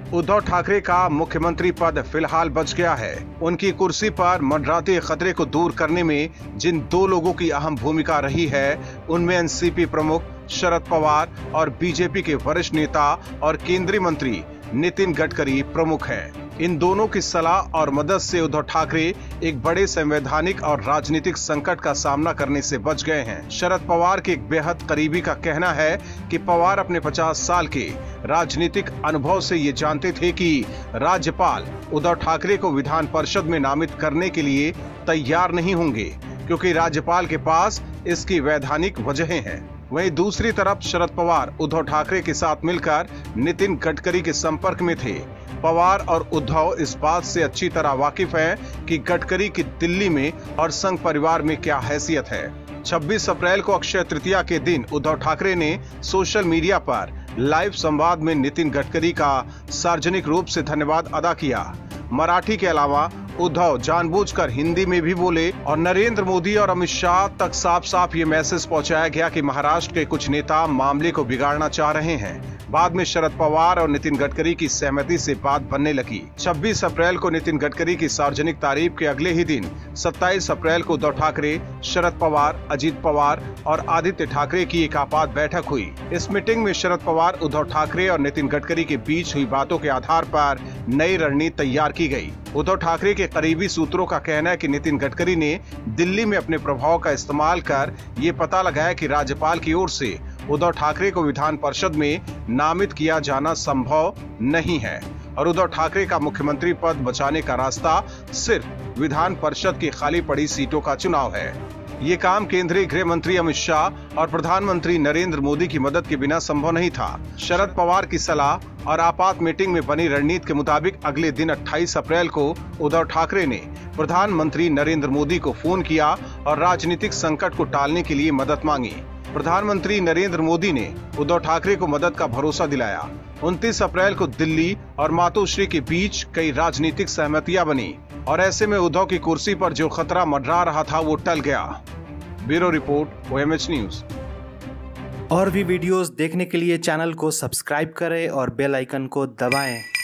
उद्धव ठाकरे का मुख्यमंत्री पद फिलहाल बच गया है। उनकी कुर्सी पर मंडराते खतरे को दूर करने में जिन दो लोगों की अहम भूमिका रही है, उनमें एनसीपी प्रमुख शरद पवार और बीजेपी के वरिष्ठ नेता और केंद्रीय मंत्री नितिन गडकरी प्रमुख हैं। इन दोनों की सलाह और मदद से उद्धव ठाकरे एक बड़े संवैधानिक और राजनीतिक संकट का सामना करने से बच गए हैं। शरद पवार के एक बेहद करीबी का कहना है कि पवार अपने 50 साल के राजनीतिक अनुभव से ये जानते थे कि राज्यपाल उद्धव ठाकरे को विधान परिषद में नामित करने के लिए तैयार नहीं होंगे, क्योंकि राज्यपाल के पास इसकी वैधानिक वजहें हैं। वहीं दूसरी तरफ शरद पवार उद्धव ठाकरे के साथ मिलकर नितिन गडकरी के संपर्क में थे। पवार और उद्धव इस बात से अच्छी तरह वाकिफ हैं कि गडकरी की दिल्ली में और संघ परिवार में क्या हैसियत है। 26 अप्रैल को अक्षय तृतीया के दिन उद्धव ठाकरे ने सोशल मीडिया पर लाइव संवाद में नितिन गडकरी का सार्वजनिक रूप से धन्यवाद अदा किया। मराठी के अलावा उद्धव जानबूझकर हिंदी में भी बोले और नरेंद्र मोदी और अमित शाह तक साफ साफ ये मैसेज पहुंचाया गया कि महाराष्ट्र के कुछ नेता मामले को बिगाड़ना चाह रहे हैं। बाद में शरद पवार और नितिन गडकरी की सहमति से बात बनने लगी। 26 अप्रैल को नितिन गडकरी की सार्वजनिक तारीफ के अगले ही दिन 27 अप्रैल को उद्धव ठाकरे, शरद पवार, अजीत पवार और आदित्य ठाकरे की एक आपात बैठक हुई। इस मीटिंग में शरद पवार, उद्धव ठाकरे और नितिन गडकरी के बीच हुई बातों के आधार पर नई रणनीति तैयार की गई। उद्धव ठाकरे के करीबी सूत्रों का कहना है कि नितिन गडकरी ने दिल्ली में अपने प्रभाव का इस्तेमाल कर ये पता लगाया कि राज्यपाल की ओर से उद्धव ठाकरे को विधान परिषद में नामित किया जाना संभव नहीं है और उद्धव ठाकरे का मुख्यमंत्री पद बचाने का रास्ता सिर्फ विधान परिषद की खाली पड़ी सीटों का चुनाव है। ये काम केंद्रीय गृह मंत्री अमित शाह और प्रधानमंत्री नरेंद्र मोदी की मदद के बिना संभव नहीं था। शरद पवार की सलाह और आपात मीटिंग में बनी रणनीति के मुताबिक अगले दिन 28 अप्रैल को उद्धव ठाकरे ने प्रधानमंत्री नरेंद्र मोदी को फोन किया और राजनीतिक संकट को टालने के लिए मदद मांगी। प्रधानमंत्री नरेंद्र मोदी ने उद्धव ठाकरे को मदद का भरोसा दिलाया। 29 अप्रैल को दिल्ली और मातोश्री के बीच कई राजनीतिक सहमतियां बनी और ऐसे में उद्धव की कुर्सी पर जो खतरा मंडरा रहा था वो टल गया। Bureau report, OMH news. और भी वीडियोस देखने के लिए चैनल को सब्सक्राइब करें और बेल आइकन को दबाएं।